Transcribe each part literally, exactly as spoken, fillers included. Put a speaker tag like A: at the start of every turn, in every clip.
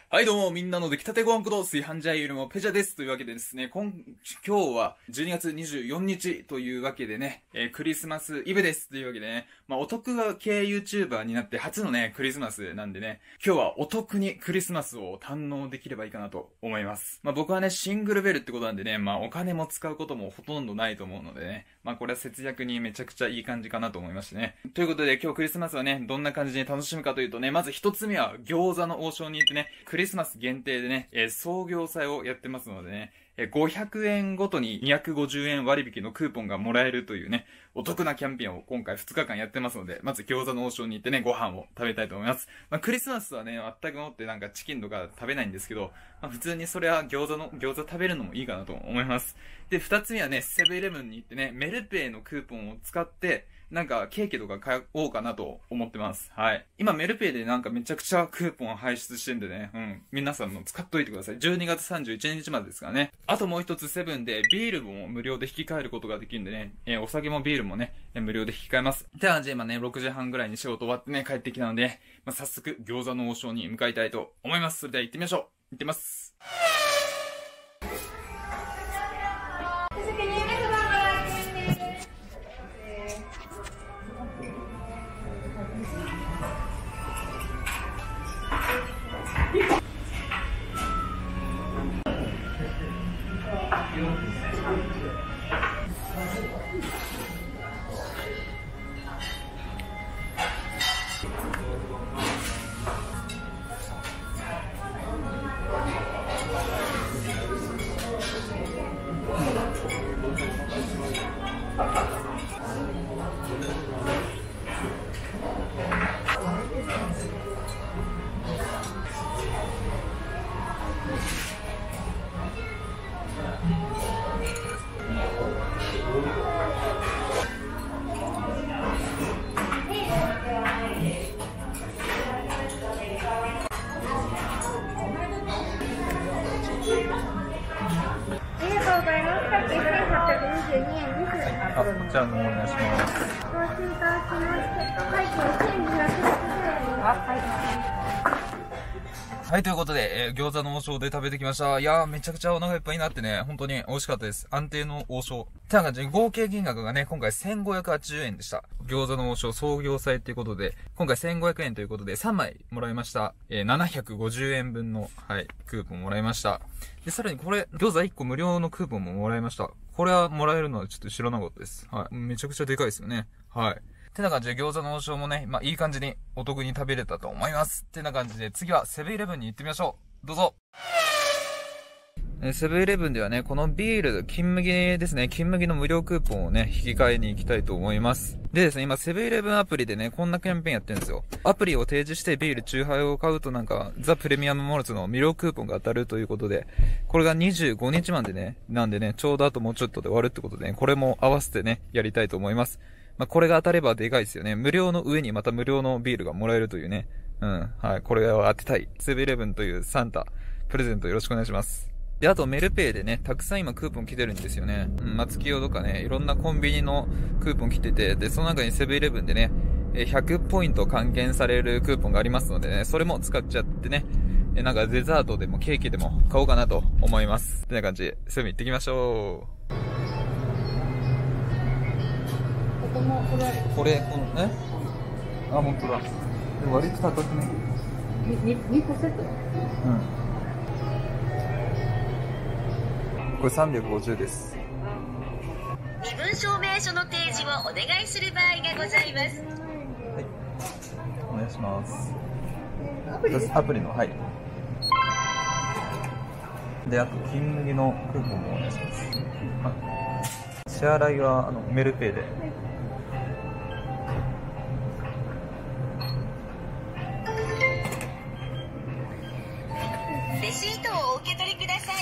A: はいどうも、みんなの出来たてごはんこと、炊飯ジャーよりもペジャです。というわけでですね、今、今日はじゅうにがつにじゅうよっかというわけでね、えー、クリスマスイブです。というわけでね、まあ、お得系 YouTuber になって初のね、クリスマスなんでね、今日はお得にクリスマスを堪能できればいいかなと思います。まあ、僕はね、シングルベルってことなんでね、まあ、お金も使うこともほとんどないと思うのでね、まあ、これは節約にめちゃくちゃいい感じかなと思いましてね。ということで、今日クリスマスはね、どんな感じで楽しむかというとね、まず一つ目は餃子の王将に行ってね、クリスマス限定でね、えー、創業祭をやってますのでね、えー、ごひゃくえんごとににひゃくごじゅうえん割引のクーポンがもらえるというね、お得なキャンペーンを今回ふつかかんやってますので、まず餃子の王将に行ってね、ご飯を食べたいと思います。まあ、クリスマスはね、全くもってなんかチキンとか食べないんですけど、まあ、普通にそれは餃子の、餃子食べるのもいいかなと思います。で、二つ目はね、セブンイレブンに行ってね、メルペイのクーポンを使って、なんかケーキとか買おうかなと思ってます。はい。今メルペイでなんかめちゃくちゃクーポン排出してんでね。うん。皆さんも使っといてください。じゅうにがつさんじゅういちにちまでですからね。あともう一つセブンでビールも無料で引き換えることができるんでね。えー、お酒もビールもね、無料で引き換えます。って感じで今ね、ろくじはんぐらいに仕事終わってね、帰ってきたので、まあ、早速餃子の王将に向かいたいと思います。それでは行ってみましょう。行ってみます。あ、こちらのお願いします。はい、ということで、えー、餃子の王将で食べてきました。いやー、めちゃくちゃお腹いっぱいになってね、本当に美味しかったです。安定の王将。ってな感じで、合計金額がね、今回せんごひゃくはちじゅうえんでした。餃子の王将創業祭っていうことで、今回せんごひゃくえんということでさんまいもらいました。えー、ななひゃくごじゅうえんぶんの、はい、クーポンもらいました。で、さらにこれ、餃子いっこ無料のクーポンももらいました。これはもらえるのはちょっと知らなかったです。はい。めちゃくちゃでかいですよね。はい。ってな感じで餃子の王将もね、まあいい感じにお得に食べれたと思います。ってな感じで次はセブンイレブンに行ってみましょう。どうぞ。セブンイレブンではね、このビール、金麦ですね、金麦の無料クーポンをね、引き換えに行きたいと思います。でですね、今セブンイレブンアプリでね、こんなキャンペーンやってるんですよ。アプリを提示してビール、チューハイを買うとなんか、ザ・プレミアム・モルツの無料クーポンが当たるということで、これがにじゅうごにちまでね、なんでね、ちょうどあともうちょっとで終わるってことでね、これも合わせてね、やりたいと思います。まあ、これが当たればでかいですよね。無料の上にまた無料のビールがもらえるというね。うん。はい。これを当てたい。セブンイレブンというサンタ、プレゼントよろしくお願いします。で、あとメルペイでね、たくさん今クーポン来てるんですよね。うん、松清とかね、いろんなコンビニのクーポン来てて、で、その中にセブンイレブンでね、ひゃくポイント還元されるクーポンがありますのでね、それも使っちゃってね、なんかデザートでもケーキでも買おうかなと思います。ってな感じで、セブン行ってきましょう。この、これ、これ、このね。あ、本当だ。割と高くね。にこセット？うん。これさんびゃくごじゅうです。
B: 身分証明書の提示をお願いする場合がございます。
A: はい。お願いします。アプリです。アプリの、はい。で、あと、金麦のクーポンもお願いします。はい。支払いは、あの、メルペイで。
B: レシートをお受け取りください。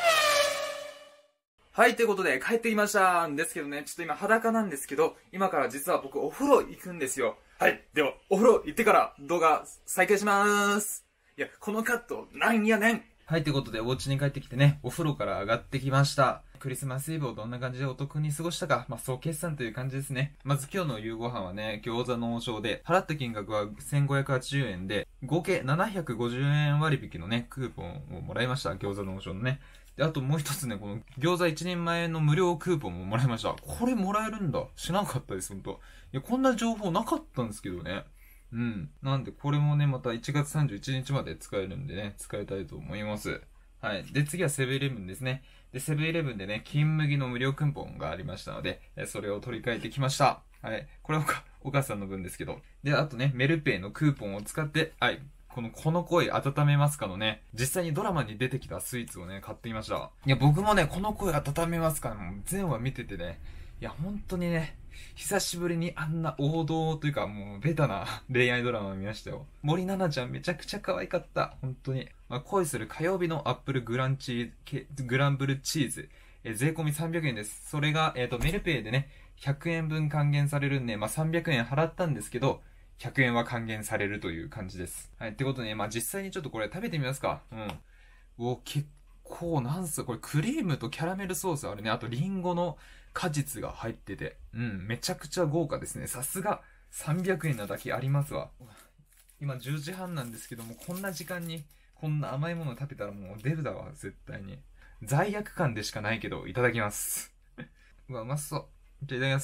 A: はい、ということで帰ってきましたんですけどね、ちょっと今裸なんですけど、今から実は僕お風呂行くんですよ。はい、ではお風呂行ってから動画再開しまーす。いや、このカットなんやねん。 はい、ということで、お家に帰ってきてね、お風呂から上がってきました。クリスマスイブをどんな感じでお得に過ごしたか、まあ、総決算という感じですね。まず今日の夕ご飯はね、餃子の王将で、払った金額はせんごひゃくはちじゅうえんで、合計ななひゃくごじゅうえん割引のね、クーポンをもらいました。餃子の王将のね。で、あともう一つね、この餃子一人前の無料クーポンももらいました。これもらえるんだ。知らなかったです、ほんと。いや、こんな情報なかったんですけどね。うん。なんで、これもね、またいちがつさんじゅういちにちまで使えるんでね、使いたいと思います。はい。で、次はセブンイレブンですね。で、セブンイレブンでね、金麦の無料クーポンがありましたので、それを取り替えてきました。はい。これはお母さんの分ですけど。で、あとね、メルペイのクーポンを使って、はい。この、この声温めますかのね、実際にドラマに出てきたスイーツをね、買ってきました。いや、僕もね、この声温めますかの全話見ててね、いや、本当にね、久しぶりにあんな王道というかもうベタな恋愛ドラマを見ましたよ。森七菜ちゃんめちゃくちゃ可愛かった。本当に。まあ、恋する火曜日のアップルグランチーズ、グランブルチーズ。え税込みさんびゃくえんです。それが、えっと、メルペイでね、ひゃくえんぶん還元されるんで、まあ、さんびゃくえん払ったんですけど、ひゃくえんは還元されるという感じです。はい。ってことでね、まあ、実際にちょっとこれ食べてみますか。うん。お、結構、なんすか、これクリームとキャラメルソースあるね。あとリンゴの果実が入ってて、うん、めちゃくちゃ豪華ですね。さすがさんびゃくえんなだけありますわ。今じゅうじはんなんですけども、こんな時間にこんな甘いもの食べたらもう出るだわ、絶対に。罪悪感でしかないけど、いただきます。うわ、うまそう。じゃあいただきます。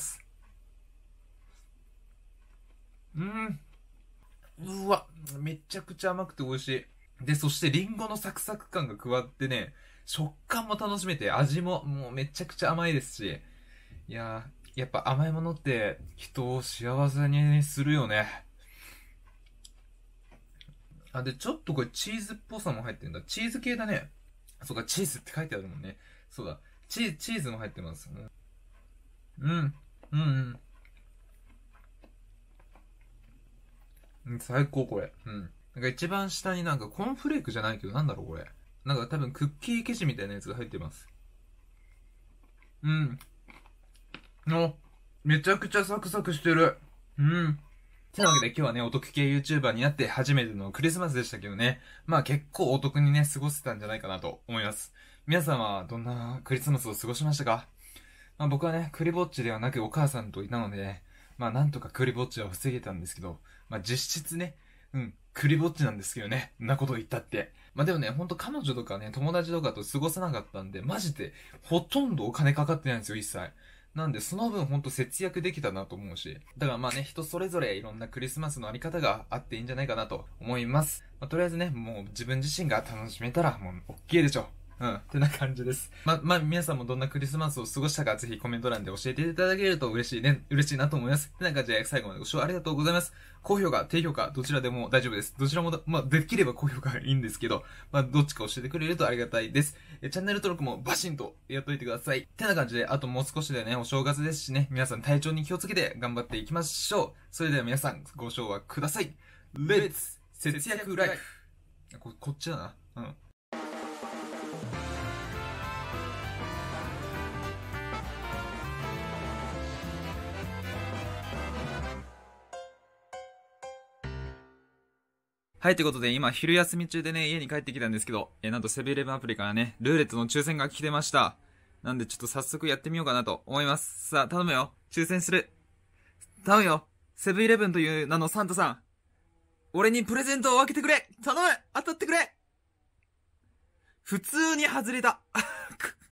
A: うん。うわ、めちゃくちゃ甘くて美味しい。で、そしてリンゴのサクサク感が加わってね、食感も楽しめて、味ももうめちゃくちゃ甘いですし、いやー、やっぱ甘いものって人を幸せにするよね。あ、で、ちょっとこれチーズっぽさも入ってるんだ。チーズ系だね。そうか、チーズって書いてあるもんね。そうだ。チー、チーズも入ってます。うん。うん。うん。最高これ。うん。なんか一番下になんかコーンフレークじゃないけどなんだろうこれ。なんか多分クッキー生地みたいなやつが入ってます。うん。お、めちゃくちゃサクサクしてる。うん。てなわけで今日はね、お得系 YouTuber になって初めてのクリスマスでしたけどね。まあ結構お得にね、過ごせたんじゃないかなと思います。皆さんはどんなクリスマスを過ごしましたか？まあ僕はね、クリぼっちではなくお母さんといたので、ね、まあなんとかクリぼっちは防げたんですけど、まあ実質ね、うん、クリぼっちなんですけどね、んなこと言ったって。まあでもね、ほんと彼女とかね、友達とかと過ごせなかったんで、マジでほとんどお金かかってないんですよ、一切。なんで、その分ほんと節約できたなと思うし。だからまあね、人それぞれいろんなクリスマスのあり方があっていいんじゃないかなと思います。まあ、とりあえずね、もう自分自身が楽しめたらもう OK でしょ。うん。ってな感じです。ま、まあ、皆さんもどんなクリスマスを過ごしたかぜひコメント欄で教えていただけると嬉しいね、嬉しいなと思います。ってな感じで最後までご視聴ありがとうございます。高評価、低評価、どちらでも大丈夫です。どちらもだ、まあ、できれば高評価がいいんですけど、まあ、どっちか教えてくれるとありがたいです。え、チャンネル登録もバシンとやっといてください。ってな感じで、あともう少しでね、お正月ですしね、皆さん体調に気をつけて頑張っていきましょう。それでは皆さん、ご唱和ください。レッツ節約ライフ。こ、こっちだな。うん。はい、ということで、今、昼休み中でね、家に帰ってきたんですけど、え、なんとセブンイレブンアプリからね、ルーレットの抽選が来てました。なんで、ちょっと早速やってみようかなと思います。さあ、頼むよ。抽選する。頼むよ。セブンイレブンという名のサンタさん。俺にプレゼントを分けてくれ頼む当たってくれ普通に外れた。